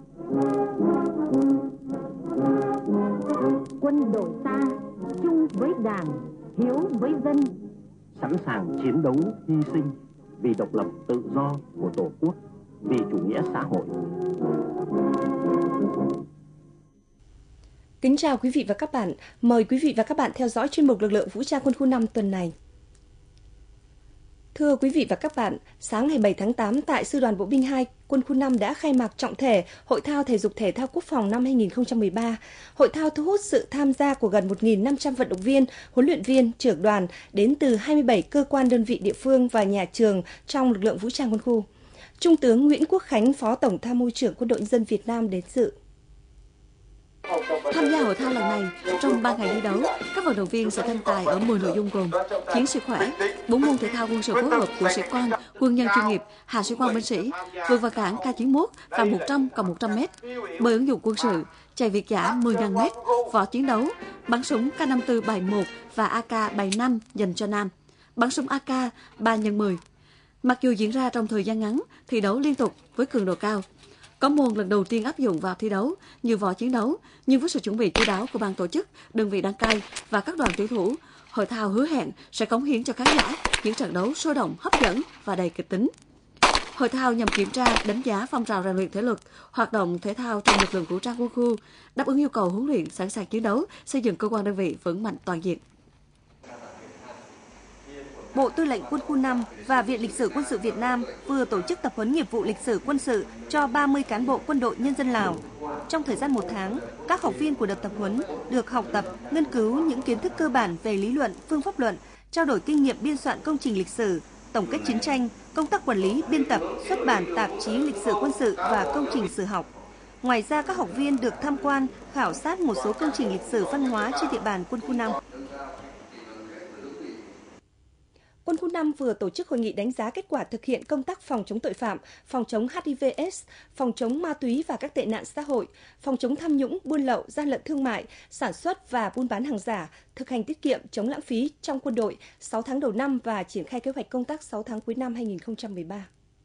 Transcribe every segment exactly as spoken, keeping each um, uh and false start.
Quân đội ta chung với Đảng, hiếu với dân, sẵn sàng chiến đấu hy sinh vì độc lập tự do của Tổ quốc, vì chủ nghĩa xã hội. Kính chào quý vị và các bạn. Mời quý vị và các bạn theo dõi chuyên mục Lực lượng Vũ trang Quân khu năm tuần này. Thưa quý vị và các bạn, sáng ngày bảy tháng tám tại Sư đoàn Bộ binh hai, Quân khu năm đã khai mạc trọng thể Hội thao Thể dục Thể thao Quốc phòng năm hai nghìn không trăm mười ba. Hội thao thu hút sự tham gia của gần một nghìn năm trăm vận động viên, huấn luyện viên, trưởng đoàn đến từ hai mươi bảy cơ quan đơn vị địa phương và nhà trường trong lực lượng vũ trang quân khu. Trung tướng Nguyễn Quốc Khánh, Phó Tổng Tham mưu trưởng Quân đội Nhân dân Việt Nam đến dự. Tham gia hội thao lần này, trong ba ngày thi đấu, các vận động viên sẽ tranh tài ở mười nội dung gồm chiến sĩ khỏe, bốn môn thể thao quân sự phối hợp của sĩ quan, quân nhân chuyên nghiệp, hạ sĩ quan binh sĩ, vượt vào cản K chín mươi mốt và một trăm cộng một trăm mét, bơi ứng dụng quân sự, chạy việt dã mười nghìn mét, võ chiến đấu, bắn súng K năm mươi tư bài một và A K bảy mươi lăm dành cho nam, bắn súng A K ba nhân mười. Mặc dù diễn ra trong thời gian ngắn, thi đấu liên tục với cường độ cao. Có môn lần đầu tiên áp dụng vào thi đấu như võ chiến đấu, nhưng với sự chuẩn bị chu đáo của ban tổ chức, đơn vị đăng cai và các đoàn tuyển thủ, hội thao hứa hẹn sẽ cống hiến cho khán giả những trận đấu sôi động, hấp dẫn và đầy kịch tính. Hội thao nhằm kiểm tra, đánh giá phong trào rèn luyện thể lực, hoạt động thể thao trong lực lượng vũ trang quân khu, đáp ứng yêu cầu huấn luyện, sẵn sàng chiến đấu, xây dựng cơ quan đơn vị vững mạnh toàn diện. Bộ Tư lệnh Quân khu năm và Viện Lịch sử Quân sự Việt Nam vừa tổ chức tập huấn nghiệp vụ lịch sử quân sự cho ba mươi cán bộ quân đội nhân dân Lào. Trong thời gian một tháng, các học viên của đợt tập huấn được học tập, nghiên cứu những kiến thức cơ bản về lý luận, phương pháp luận, trao đổi kinh nghiệm biên soạn công trình lịch sử, tổng kết chiến tranh, công tác quản lý, biên tập, xuất bản tạp chí lịch sử quân sự và công trình sử học. Ngoài ra, các học viên được tham quan, khảo sát một số công trình lịch sử văn hóa trên địa bàn Quân khu năm. Quân khu năm vừa tổ chức hội nghị đánh giá kết quả thực hiện công tác phòng chống tội phạm, phòng chống H I V S, phòng chống ma túy và các tệ nạn xã hội, phòng chống tham nhũng, buôn lậu, gian lận thương mại, sản xuất và buôn bán hàng giả, thực hành tiết kiệm, chống lãng phí trong quân đội sáu tháng đầu năm và triển khai kế hoạch công tác sáu tháng cuối năm hai nghìn không trăm mười ba.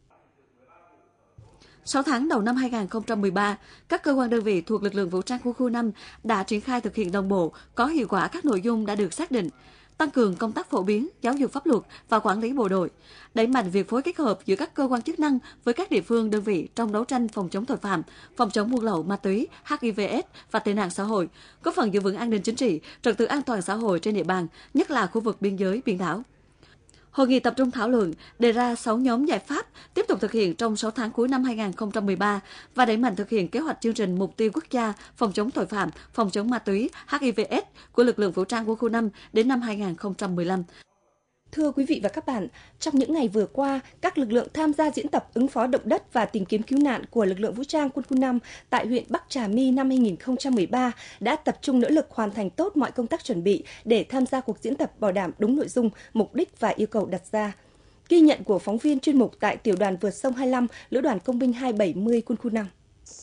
sáu tháng đầu năm hai nghìn không trăm mười ba, các cơ quan đơn vị thuộc lực lượng vũ trang quân khu năm đã triển khai thực hiện đồng bộ, có hiệu quả các nội dung đã được xác định, tăng cường công tác phổ biến, giáo dục pháp luật và quản lý bộ đội, đẩy mạnh việc phối kết hợp giữa các cơ quan chức năng với các địa phương đơn vị trong đấu tranh phòng chống tội phạm, phòng chống buôn lậu, ma túy, H I V S và tệ nạn xã hội, góp phần giữ vững an ninh chính trị, trật tự an toàn xã hội trên địa bàn, nhất là khu vực biên giới, biển đảo. Hội nghị tập trung thảo luận, đề ra sáu nhóm giải pháp tiếp tục thực hiện trong sáu tháng cuối năm hai nghìn không trăm mười ba và đẩy mạnh thực hiện kế hoạch chương trình mục tiêu quốc gia phòng chống tội phạm, phòng chống ma túy, H I V S của lực lượng vũ trang quân khu năm đến năm hai nghìn không trăm mười lăm. Thưa quý vị và các bạn, trong những ngày vừa qua, các lực lượng tham gia diễn tập ứng phó động đất và tìm kiếm cứu nạn của lực lượng vũ trang quân khu năm tại huyện Bắc Trà My năm hai nghìn không trăm mười ba đã tập trung nỗ lực hoàn thành tốt mọi công tác chuẩn bị để tham gia cuộc diễn tập bảo đảm đúng nội dung, mục đích và yêu cầu đặt ra. Ghi nhận của phóng viên chuyên mục tại Tiểu đoàn vượt sông hai mươi lăm, Lữ đoàn Công binh hai bảy mươi quân khu năm.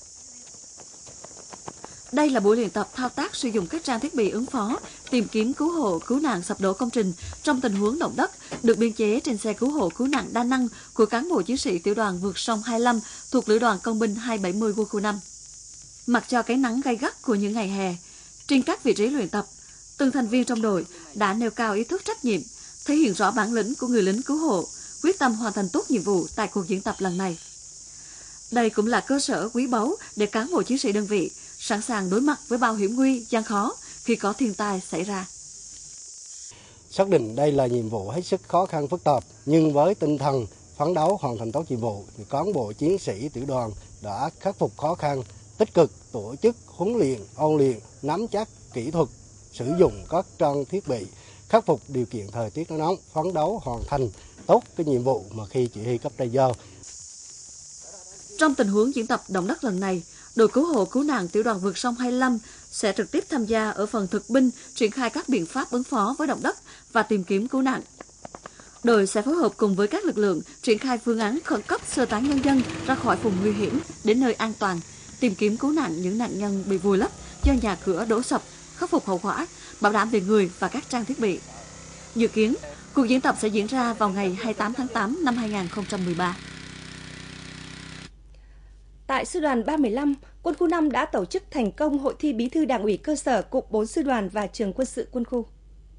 Đây là buổi luyện tập thao tác sử dụng các trang thiết bị ứng phó, tìm kiếm cứu hộ, cứu nạn sập đổ công trình trong tình huống động đất, được biên chế trên xe cứu hộ cứu nạn đa năng của cán bộ chiến sĩ Tiểu đoàn vượt sông hai mươi lăm thuộc Lữ đoàn Công binh hai bảy mươi quân khu năm. Mặc cho cái nắng gay gắt của những ngày hè, trên các vị trí luyện tập, từng thành viên trong đội đã nêu cao ý thức trách nhiệm, thể hiện rõ bản lĩnh của người lính cứu hộ, quyết tâm hoàn thành tốt nhiệm vụ tại cuộc diễn tập lần này. Đây cũng là cơ sở quý báu để cán bộ chiến sĩ đơn vị sẵn sàng đối mặt với bao hiểm nguy, gian khó khi có thiên tai xảy ra. Xác định đây là nhiệm vụ hết sức khó khăn phức tạp, nhưng với tinh thần phấn đấu hoàn thành tốt nhiệm vụ, thì cán bộ chiến sĩ tiểu đoàn đã khắc phục khó khăn, tích cực tổ chức huấn luyện, ôn luyện, nắm chắc kỹ thuật, sử dụng các trang thiết bị, khắc phục điều kiện thời tiết nóng, phấn đấu hoàn thành tốt cái nhiệm vụ mà khi chỉ huy cấp trên giao. Trong tình huống diễn tập động đất lần này, đội cứu hộ cứu nạn Tiểu đoàn vượt sông hai mươi lăm sẽ trực tiếp tham gia ở phần thực binh, triển khai các biện pháp ứng phó với động đất và tìm kiếm cứu nạn. Đội sẽ phối hợp cùng với các lực lượng triển khai phương án khẩn cấp sơ tán nhân dân ra khỏi vùng nguy hiểm đến nơi an toàn, tìm kiếm cứu nạn những nạn nhân bị vùi lấp do nhà cửa đổ sập, khắc phục hậu quả, bảo đảm về người và các trang thiết bị. Dự kiến, cuộc diễn tập sẽ diễn ra vào ngày hai mươi tám tháng tám năm hai nghìn không trăm mười ba. Tại Sư đoàn ba mươi lăm, Quân khu năm đã tổ chức thành công hội thi bí thư Đảng ủy cơ sở cụm bốn sư đoàn và trường quân sự quân khu.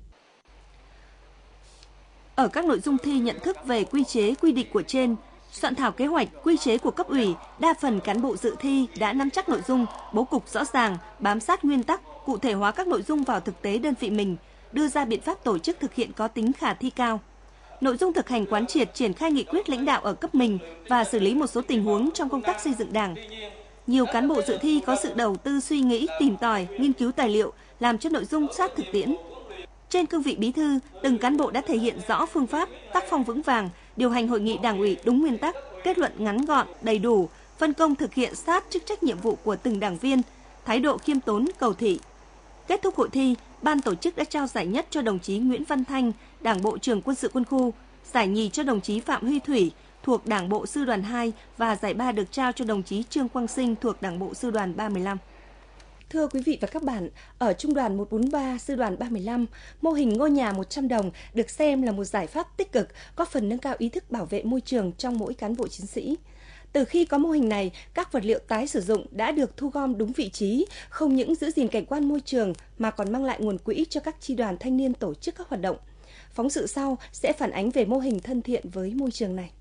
Ở các nội dung thi nhận thức về quy chế quy định của trên, soạn thảo kế hoạch, quy chế của cấp ủy, đa phần cán bộ dự thi đã nắm chắc nội dung, bố cục rõ ràng, bám sát nguyên tắc, cụ thể hóa các nội dung vào thực tế đơn vị mình, đưa ra biện pháp tổ chức thực hiện có tính khả thi cao. Nội dung thực hành quán triệt triển khai nghị quyết lãnh đạo ở cấp mình và xử lý một số tình huống trong công tác xây dựng Đảng. Nhiều cán bộ dự thi có sự đầu tư suy nghĩ, tìm tòi, nghiên cứu tài liệu, làm cho nội dung sát thực tiễn. Trên cương vị bí thư, từng cán bộ đã thể hiện rõ phương pháp, tác phong vững vàng, điều hành hội nghị Đảng ủy đúng nguyên tắc, kết luận ngắn gọn, đầy đủ, phân công thực hiện sát chức trách nhiệm vụ của từng đảng viên, thái độ khiêm tốn, cầu thị. Kết thúc hội thi, ban tổ chức đã trao giải nhất cho đồng chí Nguyễn Văn Thanh, Đảng bộ trường quân sự quân khu, giải nhì cho đồng chí Phạm Huy Thủy thuộc Đảng bộ sư đoàn hai và giải ba được trao cho đồng chí Trương Quang Sinh thuộc Đảng bộ sư đoàn ba mươi lăm. Thưa quý vị và các bạn, ở Trung đoàn một bốn ba Sư đoàn ba mươi lăm, mô hình ngôi nhà một trăm đồng được xem là một giải pháp tích cực, góp phần nâng cao ý thức bảo vệ môi trường trong mỗi cán bộ chiến sĩ. Từ khi có mô hình này, các vật liệu tái sử dụng đã được thu gom đúng vị trí, không những giữ gìn cảnh quan môi trường mà còn mang lại nguồn quỹ cho các chi đoàn thanh niên tổ chức các hoạt động. Phóng sự sau sẽ phản ánh về mô hình thân thiện với môi trường này.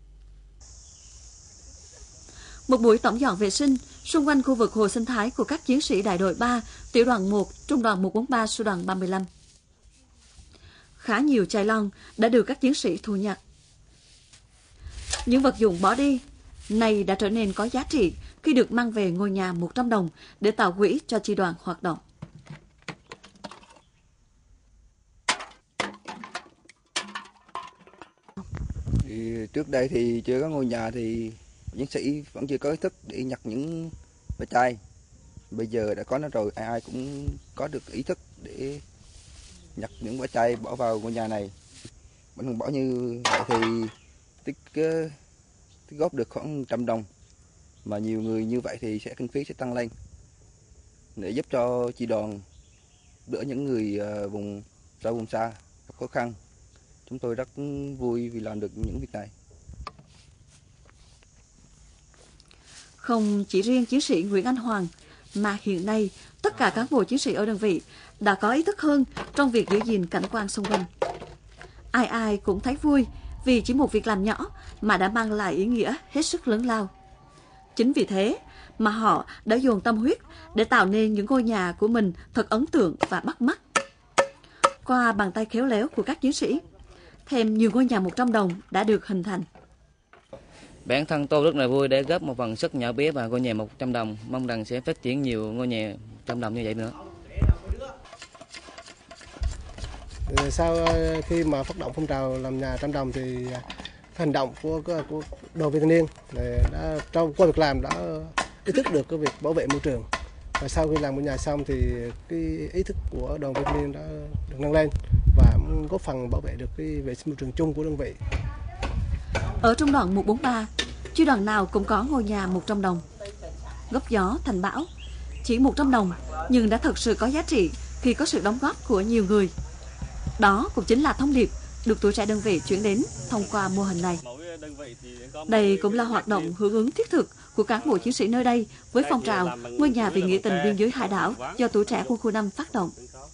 Một buổi tổng dọn vệ sinh xung quanh khu vực hồ sinh thái của các chiến sĩ đại đội ba, tiểu đoàn một, trung đoàn một bốn ba, sư đoàn ba mươi lăm. Khá nhiều chai lon đã được các chiến sĩ thu nhặt. Những vật dụng bỏ đi này đã trở nên có giá trị khi được mang về ngôi nhà một trăm đồng để tạo quỹ cho chi đoàn hoạt động. Thì trước đây thì chưa có ngôi nhà thì chiến sĩ vẫn chưa có ý thức để nhặt những vỏ chai. Bây giờ đã có nó rồi, ai ai cũng có được ý thức để nhặt những vỏ chai bỏ vào ngôi nhà này. Mình bỏ như vậy thì tích, tích góp được khoảng một trăm đồng. Mà nhiều người như vậy thì sẽ kinh phí sẽ tăng lên để giúp cho chi đoàn đỡ những người vùng sâu vùng xa gặp khó khăn. Chúng tôi rất vui vì làm được những việc này. Không chỉ riêng chiến sĩ Nguyễn Anh Hoàng, mà hiện nay tất cả cán bộ chiến sĩ ở đơn vị đã có ý thức hơn trong việc giữ gìn cảnh quan xung quanh. Ai ai cũng thấy vui vì chỉ một việc làm nhỏ mà đã mang lại ý nghĩa hết sức lớn lao. Chính vì thế mà họ đã dồn tâm huyết để tạo nên những ngôi nhà của mình thật ấn tượng và bắt mắt. Qua bàn tay khéo léo của các chiến sĩ, thêm nhiều ngôi nhà một trăm đồng đã được hình thành. Bản thân tôi rất là vui để góp một phần sức nhỏ bé vào ngôi nhà một trăm đồng, mong rằng sẽ phát triển nhiều ngôi nhà một trăm đồng như vậy nữa. Sau khi mà phát động phong trào làm nhà một trăm đồng thì hành động của, của, của đoàn viên thanh niên đã trong qua việc làm đã ý thức được cái việc bảo vệ môi trường. Và sau khi làm ngôi nhà xong thì cái ý thức của đoàn viên thanh niên đã được nâng lên và góp phần bảo vệ được cái vệ sinh môi trường chung của đơn vị. Ở trung đoàn một bốn ba, chi đoàn nào cũng có ngôi nhà một trăm đồng. Góp gió thành bão, chỉ một trăm đồng nhưng đã thực sự có giá trị khi có sự đóng góp của nhiều người. Đó cũng chính là thông điệp được tuổi trẻ đơn vị chuyển đến thông qua mô hình này. Đây cũng là hoạt động hưởng ứng thiết thực của cán bộ chiến sĩ nơi đây với phong trào ngôi nhà vì nghĩa tình biên giới hải đảo do tuổi trẻ quân khu năm phát động.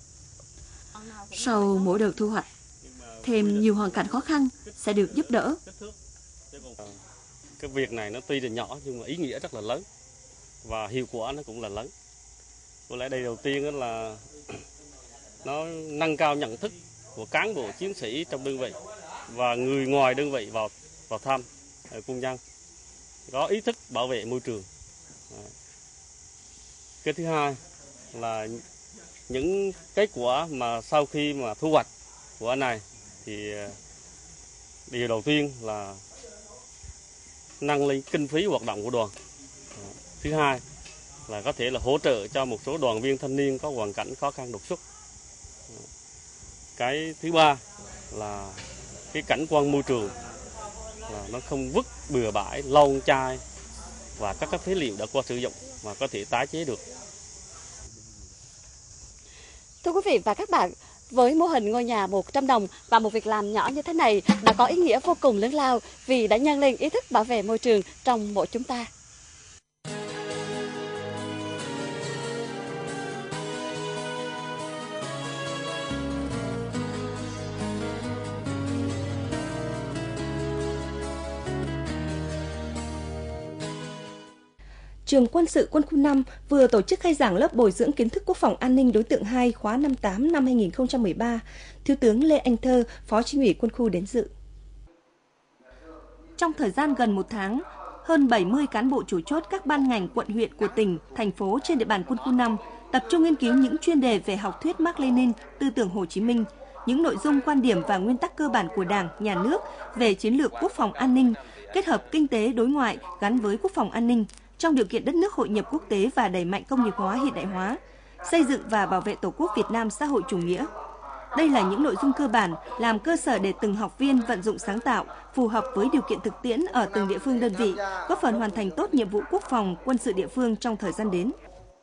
Sau mỗi đợt thu hoạch, thêm nhiều hoàn cảnh khó khăn sẽ được giúp đỡ. Cái việc này nó tuy là nhỏ nhưng mà ý nghĩa rất là lớn và hiệu quả nó cũng là lớn. Có lẽ đây đầu tiên là nó nâng cao nhận thức của cán bộ chiến sĩ trong đơn vị và người ngoài đơn vị vào vào thăm quân nhân có ý thức bảo vệ môi trường. Cái thứ hai là những kết quả mà sau khi mà thu hoạch của anh này thì điều đầu tiên là nâng lên kinh phí hoạt động của đoàn. Thứ hai là có thể là hỗ trợ cho một số đoàn viên thanh niên có hoàn cảnh khó khăn đột xuất. Cái thứ ba là cái cảnh quan môi trường là nó không vứt bừa bãi lon chai và các các phế liệu đã qua sử dụng mà có thể tái chế được. Thưa quý vị và các bạn, với mô hình ngôi nhà một trăm đồng và một việc làm nhỏ như thế này đã có ý nghĩa vô cùng lớn lao vì đã nhân lên ý thức bảo vệ môi trường trong mỗi chúng ta. Trường Quân sự Quân khu năm vừa tổ chức khai giảng lớp bồi dưỡng kiến thức quốc phòng an ninh đối tượng hai khóa năm tám năm hai nghìn không trăm mười ba. Thiếu tướng Lê Anh Thơ, Phó Chỉ huy Quân khu đến dự. Trong thời gian gần một tháng, hơn bảy mươi cán bộ chủ chốt các ban ngành quận huyện của tỉnh, thành phố trên địa bàn Quân khu năm tập trung nghiên cứu những chuyên đề về học thuyết Mác Lênin, tư tưởng Hồ Chí Minh, những nội dung quan điểm và nguyên tắc cơ bản của Đảng, Nhà nước về chiến lược quốc phòng an ninh, kết hợp kinh tế đối ngoại gắn với quốc phòng an ninh trong điều kiện đất nước hội nhập quốc tế và đẩy mạnh công nghiệp hóa hiện đại hóa, xây dựng và bảo vệ Tổ quốc Việt Nam xã hội chủ nghĩa. Đây là những nội dung cơ bản làm cơ sở để từng học viên vận dụng sáng tạo, phù hợp với điều kiện thực tiễn ở từng địa phương đơn vị, góp phần hoàn thành tốt nhiệm vụ quốc phòng, quân sự địa phương trong thời gian đến.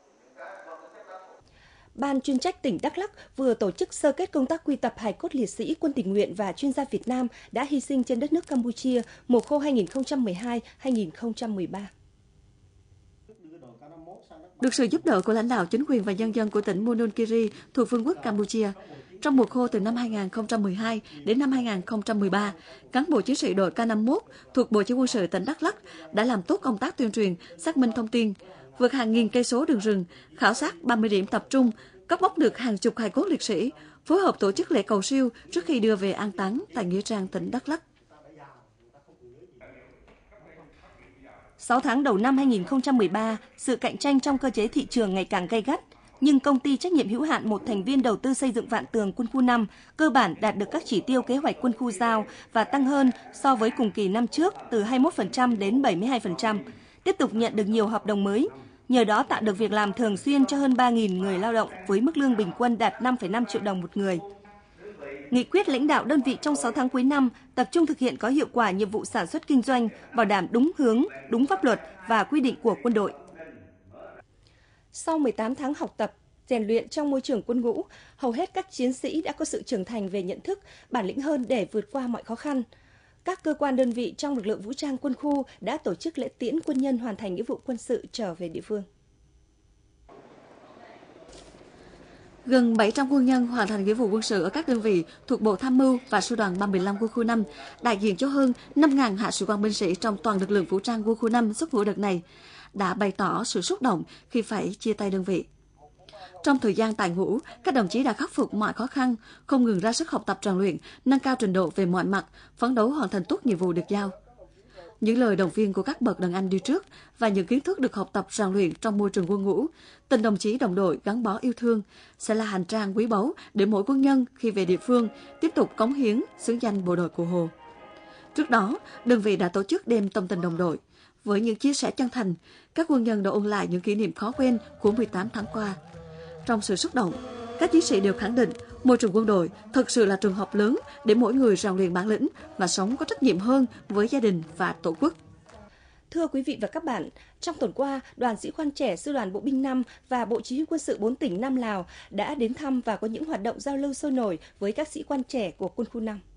Ban chuyên trách tỉnh Đắk Lắk vừa tổ chức sơ kết công tác quy tập hài cốt liệt sĩ quân tình nguyện và chuyên gia Việt Nam đã hy sinh trên đất nước Campuchia mùa khô hai nghìn không trăm mười hai đến hai nghìn không trăm mười ba. Được sự giúp đỡ của lãnh đạo chính quyền và nhân dân của tỉnh Mononkiri thuộc Vương quốc Campuchia, trong mùa khô từ năm hai nghìn không trăm mười hai đến năm hai nghìn không trăm mười ba, cán bộ chiến sĩ đội K năm mươi mốt thuộc Bộ Chỉ huy quân sự tỉnh Đắk Lắk đã làm tốt công tác tuyên truyền, xác minh thông tin, vượt hàng nghìn cây số đường rừng, khảo sát ba mươi điểm tập trung, cất bóc được hàng chục hài cốt liệt sĩ, phối hợp tổ chức lễ cầu siêu trước khi đưa về an táng tại nghĩa trang tỉnh Đắk Lắk. sáu tháng đầu năm hai nghìn không trăm mười ba, sự cạnh tranh trong cơ chế thị trường ngày càng gay gắt, nhưng công ty trách nhiệm hữu hạn một thành viên đầu tư xây dựng Vạn Tường Quân khu năm cơ bản đạt được các chỉ tiêu kế hoạch quân khu giao và tăng hơn so với cùng kỳ năm trước từ hai mươi mốt phần trăm đến bảy mươi hai phần trăm, tiếp tục nhận được nhiều hợp đồng mới. Nhờ đó tạo được việc làm thường xuyên cho hơn ba nghìn người lao động với mức lương bình quân đạt năm phẩy năm triệu đồng một người. Nghị quyết lãnh đạo đơn vị trong sáu tháng cuối năm tập trung thực hiện có hiệu quả nhiệm vụ sản xuất kinh doanh, bảo đảm đúng hướng, đúng pháp luật và quy định của quân đội. Sau mười tám tháng học tập, rèn luyện trong môi trường quân ngũ, hầu hết các chiến sĩ đã có sự trưởng thành về nhận thức, bản lĩnh hơn để vượt qua mọi khó khăn. Các cơ quan đơn vị trong lực lượng vũ trang quân khu đã tổ chức lễ tiễn quân nhân hoàn thành nghĩa vụ quân sự trở về địa phương. Gần bảy trăm quân nhân hoàn thành nghĩa vụ quân sự ở các đơn vị thuộc Bộ Tham mưu và Sư đoàn ba mươi lăm Quân khu năm, đại diện cho hơn năm nghìn hạ sĩ quan binh sĩ trong toàn lực lượng vũ trang Quân khu năm xuất ngũ đợt này, đã bày tỏ sự xúc động khi phải chia tay đơn vị. Trong thời gian tại ngũ, các đồng chí đã khắc phục mọi khó khăn, không ngừng ra sức học tập rèn luyện, nâng cao trình độ về mọi mặt, phấn đấu hoàn thành tốt nhiệm vụ được giao. Những lời động viên của các bậc đàn anh đi trước và những kiến thức được học tập rèn luyện trong môi trường quân ngũ, tình đồng chí đồng đội gắn bó yêu thương sẽ là hành trang quý báu để mỗi quân nhân khi về địa phương tiếp tục cống hiến xứng danh bộ đội Cụ Hồ. Trước đó, đơn vị đã tổ chức đêm tâm tình đồng đội. Với những chia sẻ chân thành, các quân nhân đã ôn lại những kỷ niệm khó quên của mười tám tháng qua. Trong sự xúc động, các chiến sĩ đều khẳng định môi trường quân đội thực sự là trường học lớn để mỗi người rèn luyện bản lĩnh và sống có trách nhiệm hơn với gia đình và Tổ quốc. Thưa quý vị và các bạn, trong tuần qua, đoàn sĩ quan trẻ Sư đoàn Bộ binh năm và Bộ Chỉ huy quân sự bốn tỉnh Nam Lào đã đến thăm và có những hoạt động giao lưu sôi nổi với các sĩ quan trẻ của quân khu năm.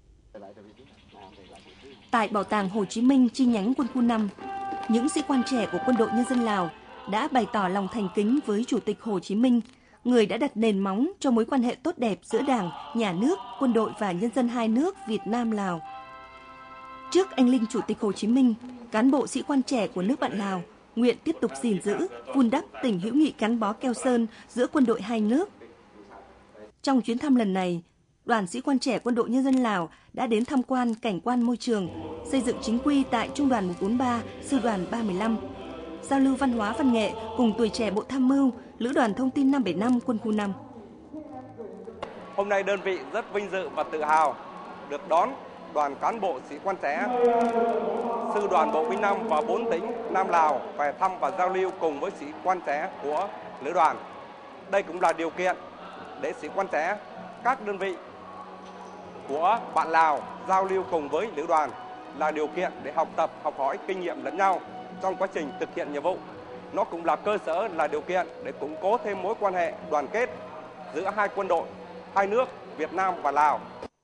Tại Bảo tàng Hồ Chí Minh chi nhánh quân khu năm, những sĩ quan trẻ của Quân đội Nhân dân Lào đã bày tỏ lòng thành kính với Chủ tịch Hồ Chí Minh, người đã đặt nền móng cho mối quan hệ tốt đẹp giữa Đảng, Nhà nước, quân đội và nhân dân hai nước Việt Nam-Lào. Trước anh linh Chủ tịch Hồ Chí Minh, cán bộ sĩ quan trẻ của nước bạn Lào nguyện tiếp tục gìn giữ, vun đắp tình hữu nghị gắn bó keo sơn giữa quân đội hai nước. Trong chuyến thăm lần này, đoàn sĩ quan trẻ Quân đội Nhân dân Lào đã đến tham quan cảnh quan môi trường, xây dựng chính quy tại Trung đoàn một bốn ba, Sư đoàn ba mươi lăm, giao lưu văn hóa văn nghệ cùng tuổi trẻ Bộ Tham mưu, Lữ đoàn Thông tin năm bảy năm Quân khu năm. Hôm nay đơn vị rất vinh dự và tự hào được đón đoàn cán bộ sĩ quan trẻ Sư đoàn Bộ binh năm và bốn tỉnh Nam Lào về thăm và giao lưu cùng với sĩ quan trẻ của Lữ đoàn. Đây cũng là điều kiện để sĩ quan trẻ các đơn vị của bạn Lào giao lưu cùng với Lữ đoàn, là điều kiện để học tập, học hỏi kinh nghiệm lẫn nhau trong quá trình thực hiện nhiệm vụ. Nó cũng là cơ sở, là điều kiện để củng cố thêm mối quan hệ đoàn kết giữa hai quân đội, hai nước Việt Nam và Lào.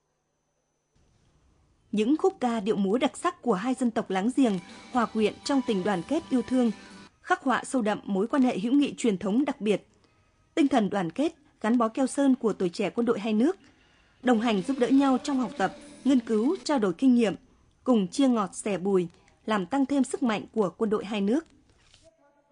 Những khúc ca điệu múa đặc sắc của hai dân tộc láng giềng hòa quyện trong tình đoàn kết yêu thương, khắc họa sâu đậm mối quan hệ hữu nghị truyền thống đặc biệt, tinh thần đoàn kết gắn bó keo sơn của tuổi trẻ quân đội hai nước, đồng hành giúp đỡ nhau trong học tập, nghiên cứu, trao đổi kinh nghiệm, cùng chia ngọt sẻ bùi, làm tăng thêm sức mạnh của quân đội hai nước.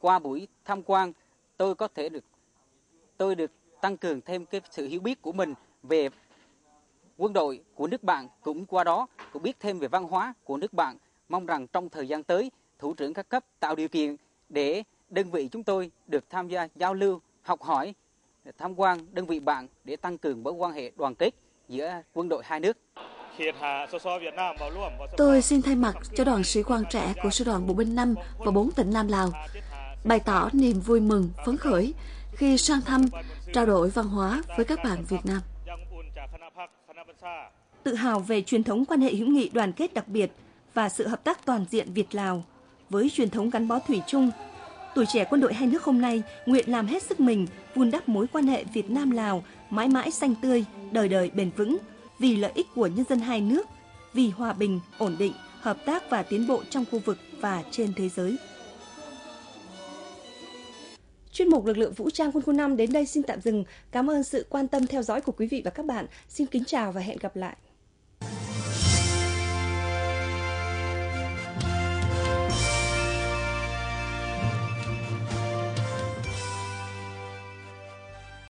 qua buổi tham quan, tôi có thể được tôi được tăng cường thêm cái sự hiểu biết của mình về quân đội của nước bạn, cũng qua đó cũng biết thêm về văn hóa của nước bạn. Mong rằng trong thời gian tới, thủ trưởng các cấp tạo điều kiện để đơn vị chúng tôi được tham gia giao lưu, học hỏi, tham quan đơn vị bạn để tăng cường mối quan hệ đoàn kết giữa quân đội hai nước. Tôi xin thay mặt cho đoàn sĩ quan trẻ của Sư đoàn Bộ binh năm và bốn tỉnh Nam Lào bày tỏ niềm vui mừng, phấn khởi khi sang thăm, trao đổi văn hóa với các bạn Việt Nam. Tự hào về truyền thống quan hệ hữu nghị đoàn kết đặc biệt và sự hợp tác toàn diện Việt-Lào với truyền thống gắn bó thủy chung, tuổi trẻ quân đội hai nước hôm nay nguyện làm hết sức mình vun đắp mối quan hệ Việt Nam-Lào mãi mãi xanh tươi, đời đời bền vững, vì lợi ích của nhân dân hai nước, vì hòa bình, ổn định, hợp tác và tiến bộ trong khu vực và trên thế giới. Chuyên mục Lực lượng Vũ trang Quân khu năm đến đây xin tạm dừng. Cảm ơn sự quan tâm theo dõi của quý vị và các bạn. Xin kính chào và hẹn gặp lại.